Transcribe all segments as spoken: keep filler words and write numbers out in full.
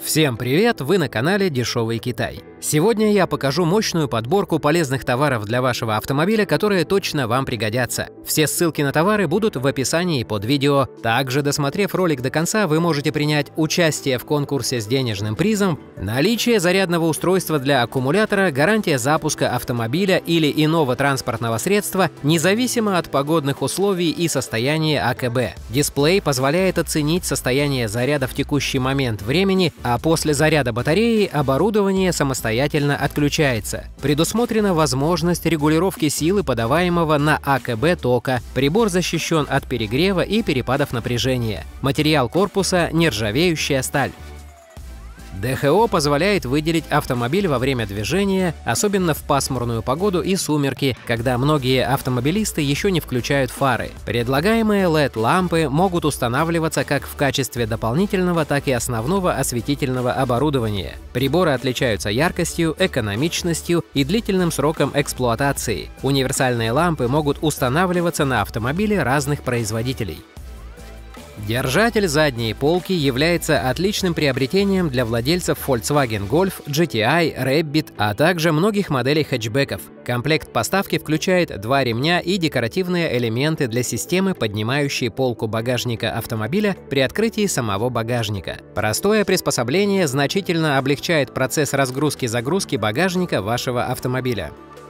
Всем привет! Вы на канале Дешевый Китай. Сегодня я покажу мощную подборку полезных товаров для вашего автомобиля, которые точно вам пригодятся. Все ссылки на товары будут в описании под видео. Также, досмотрев ролик до конца, вы можете принять участие в конкурсе с денежным призом, наличие зарядного устройства для аккумулятора, гарантия запуска автомобиля или иного транспортного средства, независимо от погодных условий и состояния а ка бэ. Дисплей позволяет оценить состояние заряда в текущий момент времени, а после заряда батареи оборудование самостоятельно отключается. Предусмотрена возможность регулировки силы подаваемого на а ка бэ тока. Прибор защищен от перегрева и перепадов напряжения. Материал корпуса – нержавеющая сталь. дэ ха о позволяет выделить автомобиль во время движения, особенно в пасмурную погоду и сумерки, когда многие автомобилисты еще не включают фары. Предлагаемые эл и ди-лампы могут устанавливаться как в качестве дополнительного, так и основного осветительного оборудования. Приборы отличаются яркостью, экономичностью и длительным сроком эксплуатации. Универсальные лампы могут устанавливаться на автомобиле разных производителей. Держатель задней полки является отличным приобретением для владельцев Volkswagen Golf, джи ти ай, Rabbit, а также многих моделей хэтчбеков. Комплект поставки включает два ремня и декоративные элементы для системы, поднимающей полку багажника автомобиля при открытии самого багажника. Простое приспособление значительно облегчает процесс разгрузки-загрузки багажника вашего автомобиля.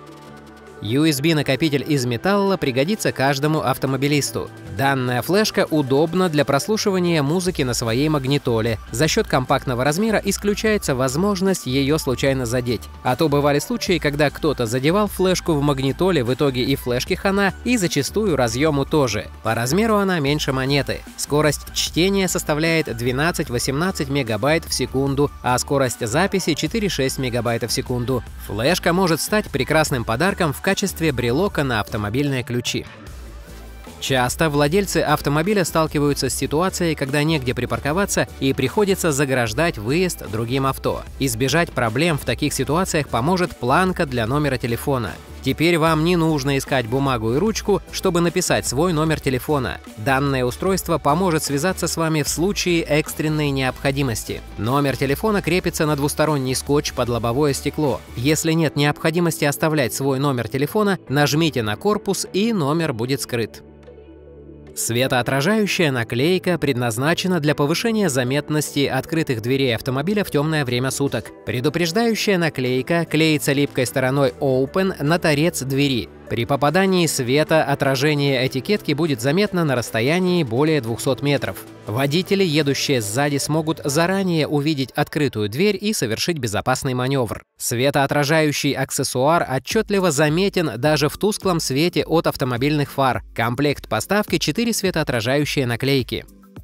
ю эс би-накопитель из металла пригодится каждому автомобилисту. Данная флешка удобна для прослушивания музыки на своей магнитоле. За счет компактного размера исключается возможность ее случайно задеть. А то бывали случаи, когда кто-то задевал флешку в магнитоле, в итоге и флешке хана, и зачастую разъему тоже. По размеру она меньше монеты. Скорость чтения составляет двенадцать-восемнадцать мегабайт в секунду, а скорость записи четыре-шесть мегабайта в секунду. Флешка может стать прекрасным подарком в качестве брелока на автомобильные ключи. Часто владельцы автомобиля сталкиваются с ситуацией, когда негде припарковаться и приходится заграждать выезд другим авто. Избежать проблем в таких ситуациях поможет планка для номера телефона. Теперь вам не нужно искать бумагу и ручку, чтобы написать свой номер телефона. Данное устройство поможет связаться с вами в случае экстренной необходимости. Номер телефона крепится на двусторонний скотч под лобовое стекло. Если нет необходимости оставлять свой номер телефона, нажмите на корпус, и номер будет скрыт. Светоотражающая наклейка предназначена для повышения заметности открытых дверей автомобиля в темное время суток. Предупреждающая наклейка клеится липкой стороной Open на торец двери. При попадании света отражение этикетки будет заметно на расстоянии более двухсот метров. Водители, едущие сзади, смогут заранее увидеть открытую дверь и совершить безопасный маневр. Светоотражающий аксессуар отчетливо заметен даже в тусклом свете от автомобильных фар. Комплект поставки — четыре светоотражающие наклейки.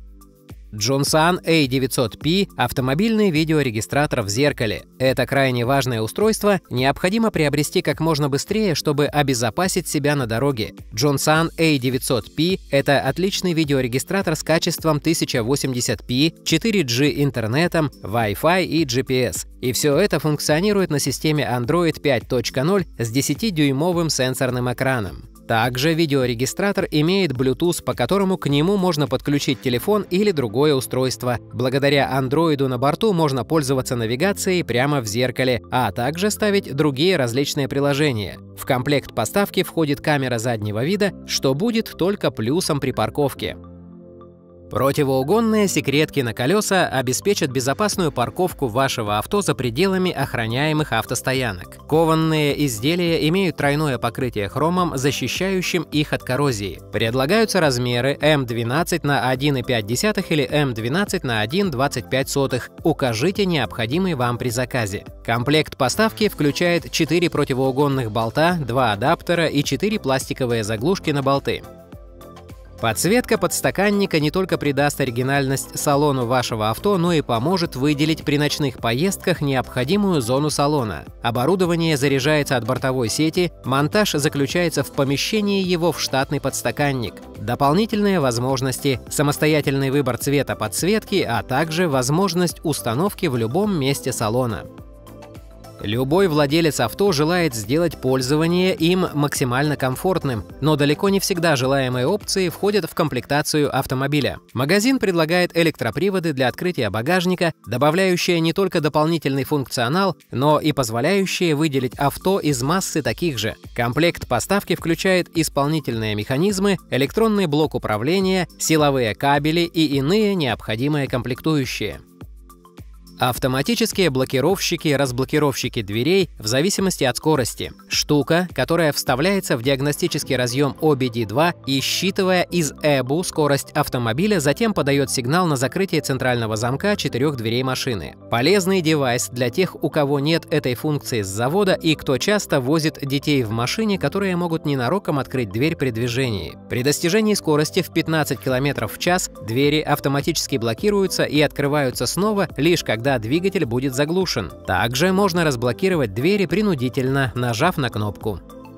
Джонсон эй девятьсот пи – автомобильный видеорегистратор в зеркале. Это крайне важное устройство необходимо приобрести как можно быстрее, чтобы обезопасить себя на дороге. Джонсон эй девятьсот пи – это отличный видеорегистратор с качеством тысяча восемьдесят пи, четыре джи интернетом, Wi-Fi и джи пи эс. И все это функционирует на системе Android пять точка ноль с десятидюймовым сенсорным экраном. Также видеорегистратор имеет Bluetooth, по которому к нему можно подключить телефон или другое устройство. Благодаря Android на борту можно пользоваться навигацией прямо в зеркале, а также ставить другие различные приложения. В комплект поставки входит камера заднего вида, что будет только плюсом при парковке. Противоугонные секретки на колеса обеспечат безопасную парковку вашего авто за пределами охраняемых автостоянок. Кованные изделия имеют тройное покрытие хромом, защищающим их от коррозии. Предлагаются размеры эм двенадцать на один и пять десятых или эм двенадцать на один и двадцать пять сотых. Укажите необходимый вам при заказе. Комплект поставки включает четыре противоугонных болта, два адаптера и четыре пластиковые заглушки на болты. Подсветка подстаканника не только придаст оригинальность салону вашего авто, но и поможет выделить при ночных поездках необходимую зону салона. Оборудование заряжается от бортовой сети, монтаж заключается в помещении его в штатный подстаканник. Дополнительные возможности – самостоятельный выбор цвета подсветки, а также возможность установки в любом месте салона. Любой владелец авто желает сделать пользование им максимально комфортным, но далеко не всегда желаемые опции входят в комплектацию автомобиля. Магазин предлагает электроприводы для открытия багажника, добавляющие не только дополнительный функционал, но и позволяющие выделить авто из массы таких же. Комплект поставки включает исполнительные механизмы, электронный блок управления, силовые кабели и иные необходимые комплектующие. Автоматические блокировщики и разблокировщики дверей в зависимости от скорости. Штука, которая вставляется в диагностический разъем о би ди два и, считывая из ЭБУ скорость автомобиля, затем подает сигнал на закрытие центрального замка четырех дверей машины. Полезный девайс для тех, у кого нет этой функции с завода и кто часто возит детей в машине, которые могут ненароком открыть дверь при движении. При достижении скорости в пятнадцать километров в час двери автоматически блокируются и открываются снова, лишь когда двигатель будет заглушен. Также можно разблокировать двери принудительно, нажав на кнопку.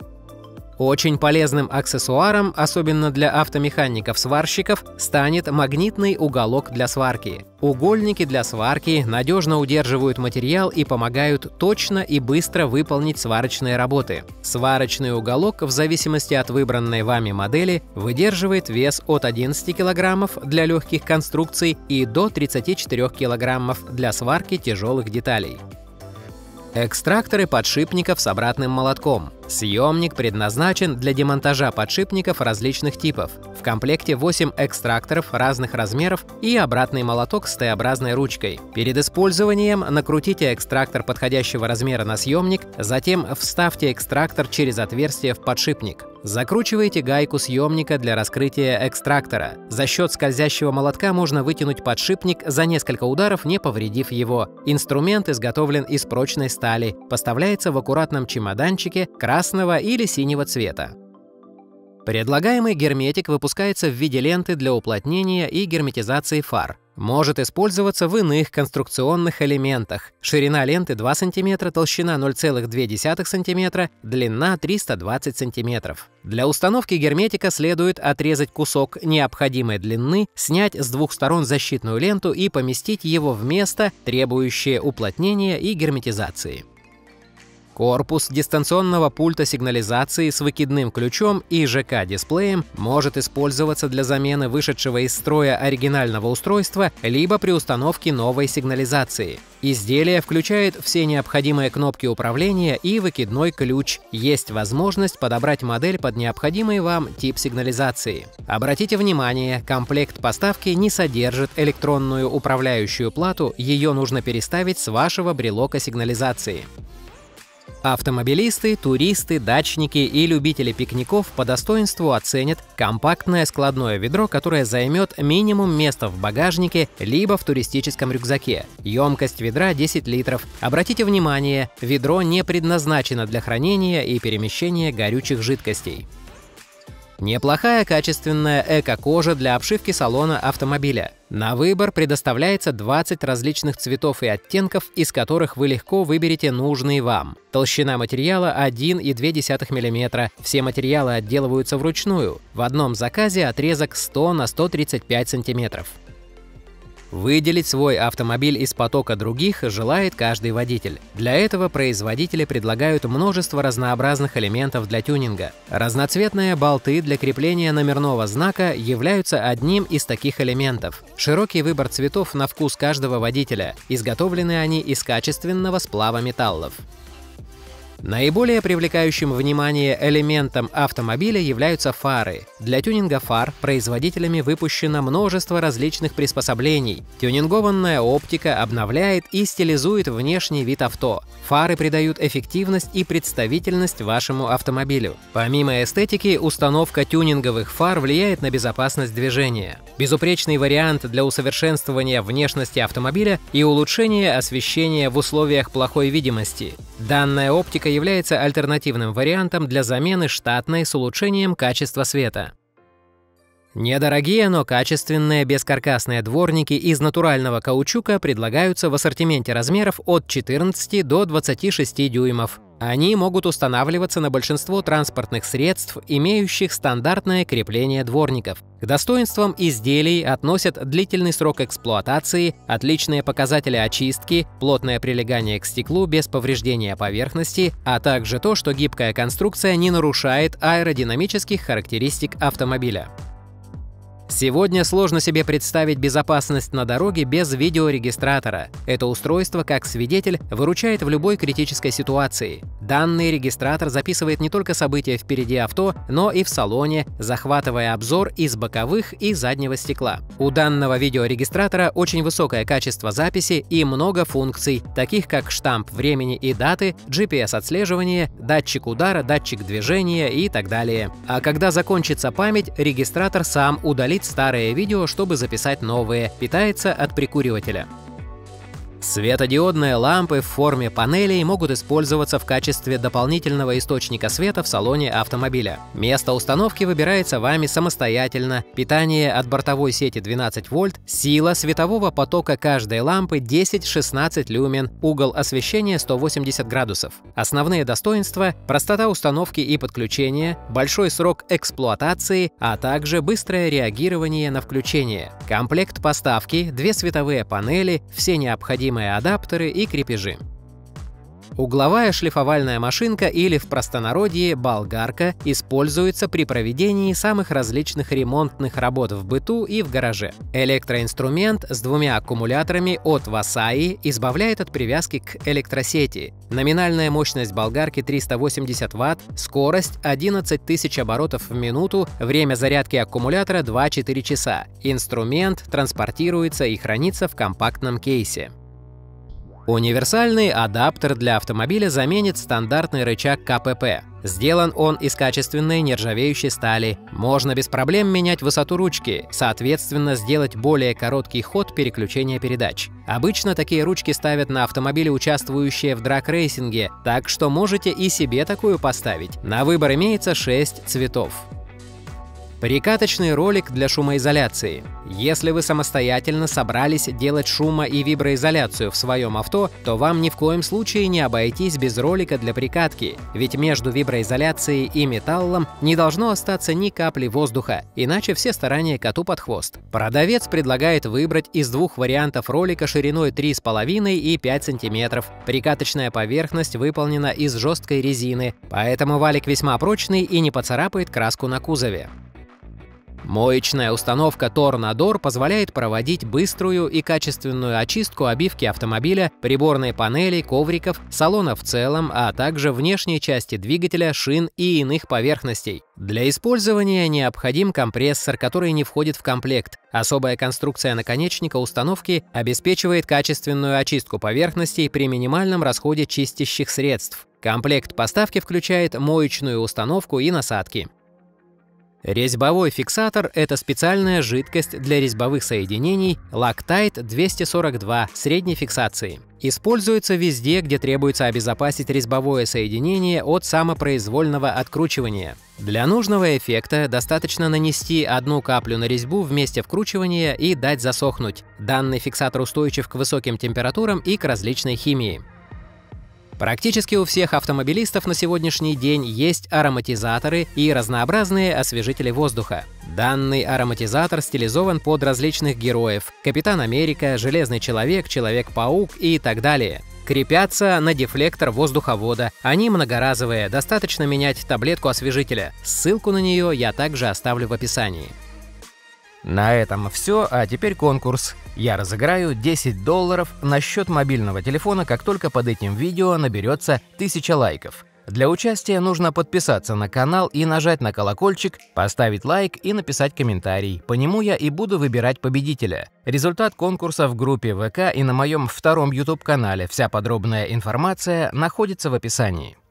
Очень полезным аксессуаром, особенно для автомехаников-сварщиков, станет магнитный уголок для сварки. Угольники для сварки надежно удерживают материал и помогают точно и быстро выполнить сварочные работы. Сварочный уголок, в зависимости от выбранной вами модели, выдерживает вес от одиннадцати килограммов для легких конструкций и до тридцати четырёх килограммов для сварки тяжелых деталей. Экстракторы подшипников с обратным молотком. Съемник предназначен для демонтажа подшипников различных типов. В комплекте восемь экстракторов разных размеров и обратный молоток с Т-образной ручкой. Перед использованием накрутите экстрактор подходящего размера на съемник, затем вставьте экстрактор через отверстие в подшипник. Закручивайте гайку съемника для раскрытия экстрактора. За счет скользящего молотка можно вытянуть подшипник за несколько ударов, не повредив его. Инструмент изготовлен из прочной стали, поставляется в аккуратном чемоданчике красного или синего цвета. Предлагаемый герметик выпускается в виде ленты для уплотнения и герметизации фар. Может использоваться в иных конструкционных элементах. Ширина ленты два сантиметра, толщина ноль целых две десятых сантиметра, длина триста двадцать сантиметров. Для установки герметика следует отрезать кусок необходимой длины, снять с двух сторон защитную ленту и поместить его в место, требующее уплотнения и герметизации. Корпус дистанционного пульта сигнализации с выкидным ключом и ЖК-дисплеем может использоваться для замены вышедшего из строя оригинального устройства либо при установке новой сигнализации. Изделие включает все необходимые кнопки управления и выкидной ключ. Есть возможность подобрать модель под необходимый вам тип сигнализации. Обратите внимание, комплект поставки не содержит электронную управляющую плату, ее нужно переставить с вашего брелока сигнализации. Автомобилисты, туристы, дачники и любители пикников по достоинству оценят компактное складное ведро, которое займет минимум места в багажнике либо в туристическом рюкзаке. Емкость ведра десять литров. Обратите внимание, ведро не предназначено для хранения и перемещения горючих жидкостей. Неплохая качественная эко-кожа для обшивки салона автомобиля. На выбор предоставляется двадцать различных цветов и оттенков, из которых вы легко выберете нужный вам. Толщина материала один и две десятых миллиметра. Все материалы отделываются вручную. В одном заказе отрезок сто на сто тридцать пять сантиметров. Выделить свой автомобиль из потока других желает каждый водитель. Для этого производители предлагают множество разнообразных элементов для тюнинга. Разноцветные болты для крепления номерного знака являются одним из таких элементов. Широкий выбор цветов на вкус каждого водителя. Изготовлены они из качественного сплава металлов. Наиболее привлекающим внимание элементом автомобиля являются фары. Для тюнинга фар производителями выпущено множество различных приспособлений. Тюнингованная оптика обновляет и стилизует внешний вид авто. Фары придают эффективность и представительность вашему автомобилю. Помимо эстетики, установка тюнинговых фар влияет на безопасность движения. Безупречный вариант для усовершенствования внешности автомобиля и улучшения освещения в условиях плохой видимости. Данная оптика является альтернативным вариантом для замены штатной с улучшением качества света. Недорогие, но качественные бескаркасные дворники из натурального каучука предлагаются в ассортименте размеров от четырнадцати до двадцати шести дюймов. Они могут устанавливаться на большинство транспортных средств, имеющих стандартное крепление дворников. К достоинствам изделий относят длительный срок эксплуатации, отличные показатели очистки, плотное прилегание к стеклу без повреждения поверхности, а также то, что гибкая конструкция не нарушает аэродинамических характеристик автомобиля. Сегодня сложно себе представить безопасность на дороге без видеорегистратора. Это устройство, как свидетель, выручает в любой критической ситуации. Данный регистратор записывает не только события впереди авто, но и в салоне, захватывая обзор из боковых и заднего стекла. У данного видеорегистратора очень высокое качество записи и много функций, таких как штамп времени и даты, джи пи эс-отслеживание, датчик удара, датчик движения и так далее. А когда закончится память, регистратор сам удалит старые видео, чтобы записать новые, питается от прикуривателя. Светодиодные лампы в форме панелей могут использоваться в качестве дополнительного источника света в салоне автомобиля. Место установки выбирается вами самостоятельно, питание от бортовой сети двенадцать вольт, сила светового потока каждой лампы десять-шестнадцать люмен, угол освещения сто восемьдесят градусов. Основные достоинства – простота установки и подключения, большой срок эксплуатации, а также быстрое реагирование на включение. Комплект поставки, две световые панели, все необходимые адаптеры и крепежи. Угловая шлифовальная машинка или в простонародье болгарка используется при проведении самых различных ремонтных работ в быту и в гараже. Электроинструмент с двумя аккумуляторами от Васаи избавляет от привязки к электросети. Номинальная мощность болгарки триста восемьдесят ватт, скорость одиннадцать тысяч оборотов в минуту, время зарядки аккумулятора два-четыре часа. Инструмент транспортируется и хранится в компактном кейсе. Универсальный адаптер для автомобиля заменит стандартный рычаг ка пэ пэ. Сделан он из качественной нержавеющей стали. Можно без проблем менять высоту ручки, соответственно, сделать более короткий ход переключения передач. Обычно такие ручки ставят на автомобили, участвующие в драг-рейсинге, так что можете и себе такую поставить. На выбор имеется шесть цветов. Прикаточный ролик для шумоизоляции. Если вы самостоятельно собрались делать шумо- и виброизоляцию в своем авто, то вам ни в коем случае не обойтись без ролика для прикатки, ведь между виброизоляцией и металлом не должно остаться ни капли воздуха, иначе все старания коту под хвост. Продавец предлагает выбрать из двух вариантов ролика шириной три с половиной и пять сантиметров. Прикаточная поверхность выполнена из жесткой резины, поэтому валик весьма прочный и не поцарапает краску на кузове. Моечная установка Торнадор позволяет проводить быструю и качественную очистку обивки автомобиля, приборной панели, ковриков, салона в целом, а также внешней части двигателя, шин и иных поверхностей. Для использования необходим компрессор, который не входит в комплект. Особая конструкция наконечника установки обеспечивает качественную очистку поверхностей при минимальном расходе чистящих средств. Комплект поставки включает моечную установку и насадки. Резьбовой фиксатор – это специальная жидкость для резьбовых соединений Loctite двести сорок два средней фиксации. Используется везде, где требуется обезопасить резьбовое соединение от самопроизвольного откручивания. Для нужного эффекта достаточно нанести одну каплю на резьбу в месте вкручивания и дать засохнуть. Данный фиксатор устойчив к высоким температурам и к различной химии. Практически у всех автомобилистов на сегодняшний день есть ароматизаторы и разнообразные освежители воздуха. Данный ароматизатор стилизован под различных героев – Капитан Америка, Железный человек, Человек-паук и так далее. Крепятся на дефлектор воздуховода. Они многоразовые, достаточно менять таблетку освежителя. Ссылку на нее я также оставлю в описании. На этом все, а теперь конкурс. Я разыграю десять долларов на счет мобильного телефона, как только под этим видео наберется тысяча лайков. Для участия нужно подписаться на канал и нажать на колокольчик, поставить лайк и написать комментарий. По нему я и буду выбирать победителя. Результат конкурса в группе вэ ка и на моем втором ютуб-канале. Вся подробная информация находится в описании.